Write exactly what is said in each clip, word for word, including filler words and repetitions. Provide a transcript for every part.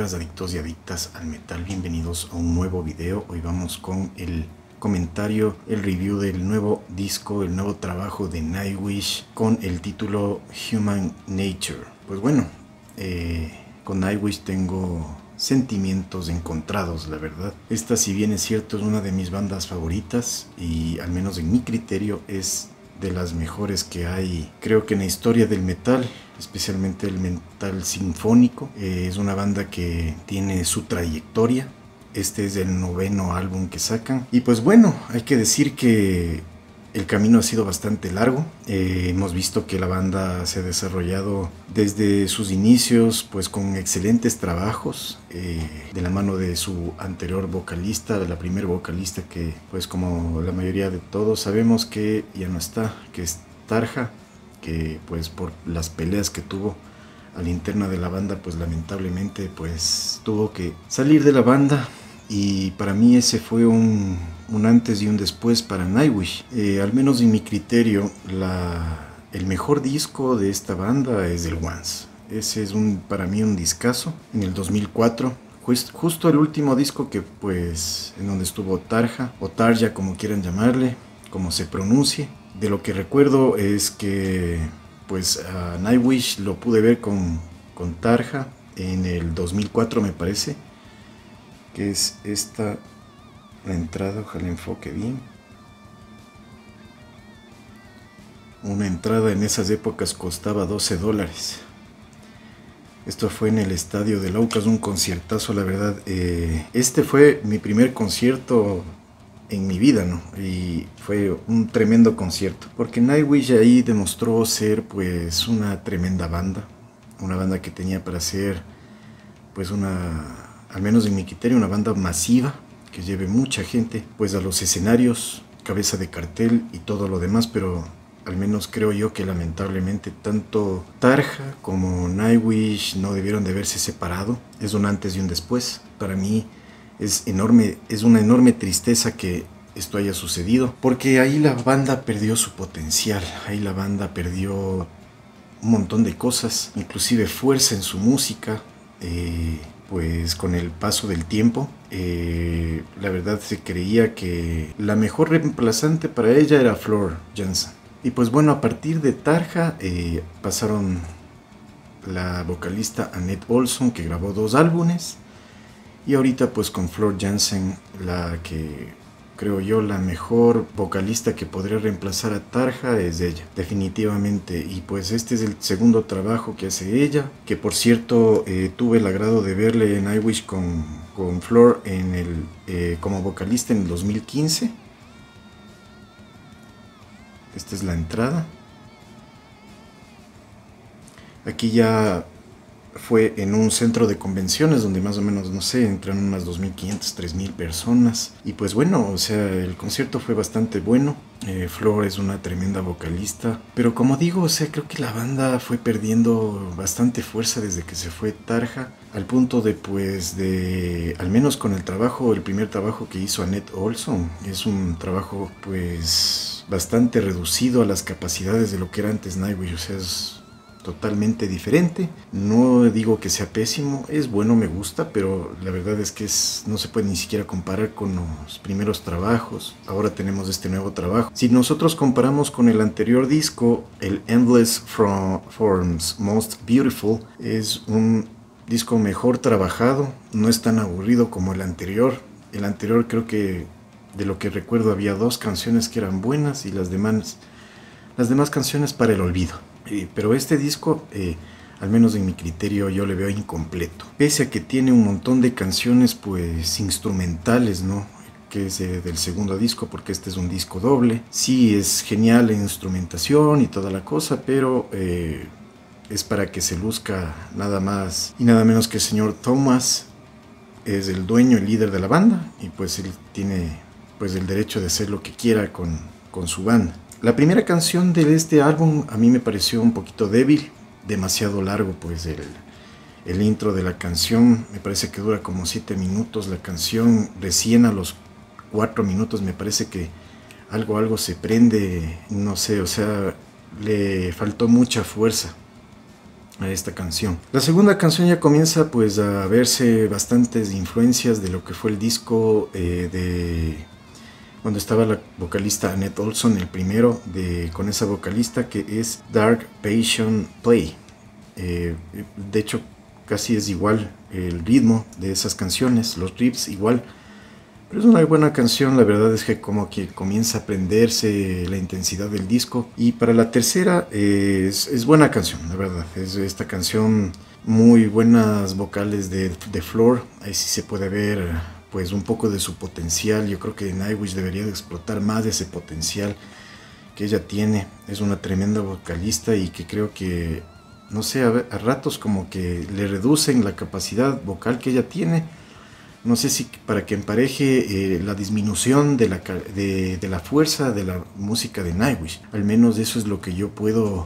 adictas, adictos y adictas al metal, bienvenidos a un nuevo video. Hoy vamos con el comentario, el review del nuevo disco, el nuevo trabajo de Nightwish con el título Human Nature. Pues bueno, eh, con Nightwish tengo sentimientos encontrados, la verdad. Esta, si bien es cierto, es una de mis bandas favoritas y al menos en mi criterio es de las mejores que hay, creo que en la historia del metal, especialmente el metal sinfónico. Eh, es una banda que tiene su trayectoria. Este es el noveno álbum que sacan y pues bueno, hay que decir que el camino ha sido bastante largo. Eh, hemos visto que la banda se ha desarrollado desde sus inicios pues con excelentes trabajos, eh, de la mano de su anterior vocalista, de la primer vocalista que pues como la mayoría de todos sabemos que ya no está, que es Tarja, que pues por las peleas que tuvo a la interna de la banda pues lamentablemente pues tuvo que salir de la banda. Y para mí ese fue un, un antes y un después para Nightwish. Eh, al menos en mi criterio, la, el mejor disco de esta banda es el Once. Ese es un, para mí un discazo. En el dos mil cuatro, just, justo el último disco que pues en donde estuvo Tarja, o Tarja como quieran llamarle, como se pronuncie. De lo que recuerdo es que pues a Nightwish lo pude ver con, con Tarja en el dos mil cuatro me parece. Que es esta la entrada, ojalá enfoque bien. Una entrada en esas épocas costaba doce dólares. Esto fue en el estadio de Laucas, un conciertazo, la verdad. Eh, este fue mi primer concierto en mi vida, ¿no? Y fue un tremendo concierto, porque Nightwish ahí demostró ser pues una tremenda banda, una banda que tenía para ser pues una, al menos en mi criterio, una banda masiva que lleve mucha gente pues a los escenarios, cabeza de cartel y todo lo demás. Pero al menos creo yo que lamentablemente tanto Tarja como Nightwish no debieron de haberse separado. Es un antes y un después. Para mí es enorme, es una enorme tristeza que esto haya sucedido, porque ahí la banda perdió su potencial, ahí la banda perdió un montón de cosas, inclusive fuerza en su música. Eh, pues con el paso del tiempo, eh, la verdad se creía que la mejor reemplazante para ella era Floor Jansen. Y pues bueno, a partir de Tarja eh, pasaron la vocalista Annette Olson, que grabó dos álbumes, y ahorita pues con Floor Jansen, la que creo yo la mejor vocalista que podría reemplazar a Tarja es ella, definitivamente. Y pues este es el segundo trabajo que hace ella, que por cierto eh, tuve el agrado de verle en Nightwish con, con Floor en el, eh, como vocalista en el dos mil quince. Esta es la entrada. Aquí ya fue en un centro de convenciones donde más o menos, no sé, entran unas dos mil quinientas, tres mil personas. Y pues bueno, o sea, el concierto fue bastante bueno. Eh, Floor es una tremenda vocalista. Pero como digo, o sea, creo que la banda fue perdiendo bastante fuerza desde que se fue Tarja. Al punto de pues de, al menos con el trabajo, el primer trabajo que hizo Annette Olson, es un trabajo pues bastante reducido a las capacidades de lo que era antes Nightwish. O sea, es totalmente diferente. No digo que sea pésimo, es bueno, me gusta, pero la verdad es que es, no se puede ni siquiera comparar con los primeros trabajos. Ahora tenemos este nuevo trabajo. Si nosotros comparamos con el anterior disco, el Endless From Forms Most Beautiful, es un disco mejor trabajado, no es tan aburrido como el anterior. El anterior creo que, de lo que recuerdo, había dos canciones que eran buenas y las demás, las demás canciones para el olvido. Eh, pero este disco, eh, al menos en mi criterio, yo le veo incompleto. Pese a que tiene un montón de canciones pues instrumentales, ¿no? Que es eh, del segundo disco, porque este es un disco doble. Sí, es genial la instrumentación y toda la cosa, pero eh, es para que se luzca nada más y nada menos que el señor Thomas. Es el dueño, el líder de la banda, y pues él tiene pues el derecho de hacer lo que quiera con, con su banda. La primera canción de este álbum a mí me pareció un poquito débil, demasiado largo pues el, el intro de la canción. Me parece que dura como siete minutos la canción. Recién a los cuatro minutos me parece que algo, algo se prende, no sé, o sea, le faltó mucha fuerza. a esta canción. La segunda canción ya comienza pues a verse bastantes influencias de lo que fue el disco eh, de cuando estaba la vocalista Annette Olson, el primero de con esa vocalista, que es Dark Passion Play. Eh, de hecho casi es igual el ritmo de esas canciones, los riffs igual. Pero es una buena canción, la verdad es que como que comienza a prenderse la intensidad del disco. Y para la tercera eh, es, es buena canción, la verdad. Es esta canción, muy buenas vocales de, de Flor. Ahí sí se puede ver pues un poco de su potencial. Yo creo que Nightwish debería de explotar más de ese potencial que ella tiene. Es una tremenda vocalista y que creo que, no sé, a, a ratos como que le reducen la capacidad vocal que ella tiene. No sé si para que empareje eh, la disminución de la, de, de la fuerza de la música de Nightwish. Al menos eso es lo que yo puedo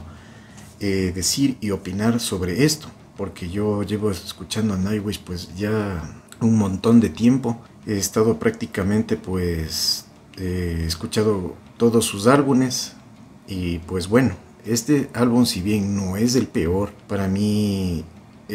eh, decir y opinar sobre esto. Porque yo llevo escuchando a Nightwish pues ya un montón de tiempo. He estado prácticamente pues eh, he escuchado todos sus álbumes. Y pues bueno, este álbum, si bien no es el peor, para mí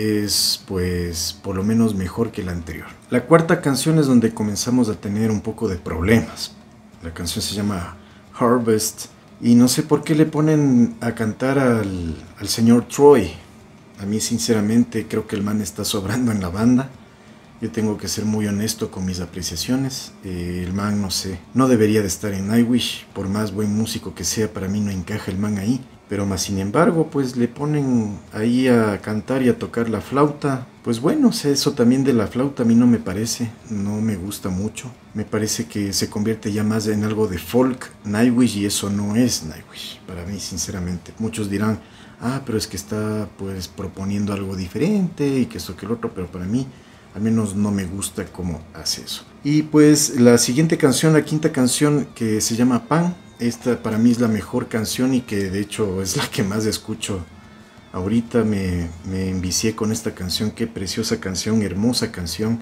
es pues por lo menos mejor que el anterior. La cuarta canción es donde comenzamos a tener un poco de problemas. La canción se llama Harvest y no sé por qué le ponen a cantar al, al señor Troy. A mí sinceramente creo que el man está sobrando en la banda. Yo tengo que ser muy honesto con mis apreciaciones. Eh, el man, no sé, no debería de estar en Nightwish. Por más buen músico que sea, para mí no encaja el man ahí. Pero más sin embargo, pues le ponen ahí a cantar y a tocar la flauta. Pues bueno, o sea, eso también de la flauta a mí no me parece, no me gusta mucho. Me parece que se convierte ya más en algo de folk Nightwish y eso no es Nightwish, para mí sinceramente. Muchos dirán, ah, pero es que está pues proponiendo algo diferente y que esto que el otro, pero para mí al menos no me gusta cómo hace eso. Y pues la siguiente canción, la quinta canción, que se llama Pan. Esta para mí es la mejor canción y que de hecho es la que más escucho. Ahorita me, me envicié con esta canción, qué preciosa canción, hermosa canción.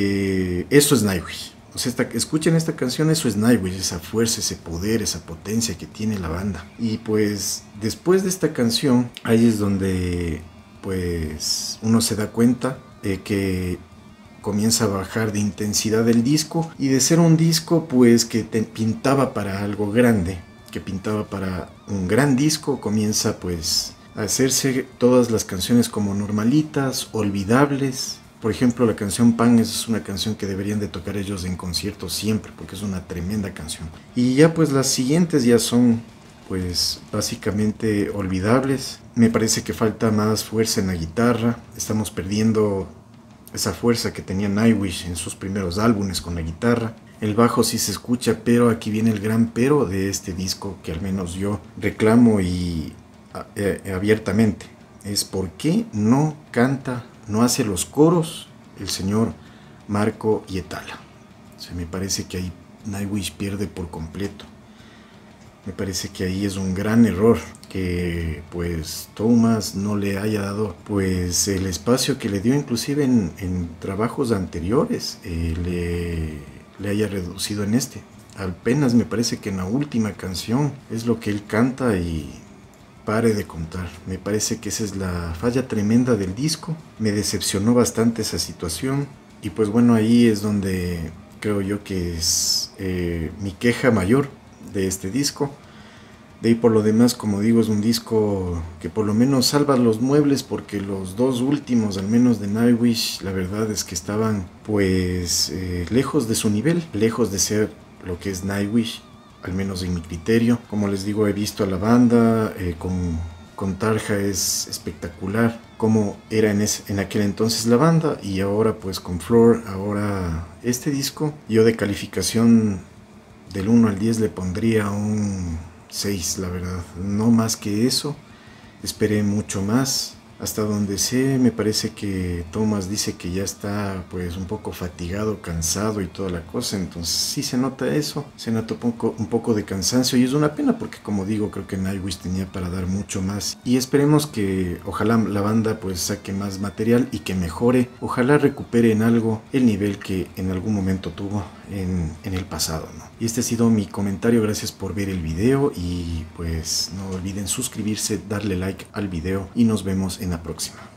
Eh, eso es Nightwish. O sea, esta, escuchen esta canción, eso es Nightwish, esa fuerza, ese poder, esa potencia que tiene la banda. Y pues después de esta canción, ahí es donde pues uno se da cuenta eh, que comienza a bajar de intensidad el disco y de ser un disco pues que te pintaba para algo grande, que pintaba para un gran disco, comienza pues a hacerse todas las canciones como normalitas, olvidables. Por ejemplo, la canción Pan es una canción que deberían de tocar ellos en conciertos siempre porque es una tremenda canción. Y ya pues las siguientes ya son pues básicamente olvidables. Me parece que falta más fuerza en la guitarra, estamos perdiendo esa fuerza que tenía Nightwish en sus primeros álbumes con la guitarra. El bajo sí se escucha, pero aquí viene el gran pero de este disco que al menos yo reclamo y eh, abiertamente. Es por qué no canta, no hace los coros el señor Marco Hietala. O sea, me parece que ahí Nightwish pierde por completo. Me parece que ahí es un gran error que pues Thomas no le haya dado pues el espacio que le dio inclusive en, en trabajos anteriores, eh, le, le haya reducido en este. Apenas me parece que en la última canción es lo que él canta y pare de contar. Me parece que esa es la falla tremenda del disco. Me decepcionó bastante esa situación y pues bueno, ahí es donde creo yo que es eh, mi queja mayor de este disco. De ahí por lo demás, como digo, es un disco que por lo menos salva los muebles porque los dos últimos, al menos de Nightwish, la verdad es que estaban pues eh, lejos de su nivel, lejos de ser lo que es Nightwish, al menos en mi criterio. Como les digo, he visto a la banda, eh, con, con Tarja es espectacular como era en, ese, en aquel entonces la banda y ahora pues con Flor, ahora este disco. Yo de calificación del uno al diez le pondría un seis, la verdad, no más que eso. Esperé mucho más. Hasta donde sé, me parece que Thomas dice que ya está pues un poco fatigado, cansado y toda la cosa, entonces sí se nota eso, se nota un poco, un poco de cansancio y es una pena porque, como digo, creo que Nightwish tenía para dar mucho más y esperemos que ojalá la banda pues saque más material y que mejore, ojalá recupere en algo el nivel que en algún momento tuvo en, en el pasado, ¿no? Y este ha sido mi comentario. Gracias por ver el video y pues no olviden suscribirse, darle like al video y nos vemos en la próxima.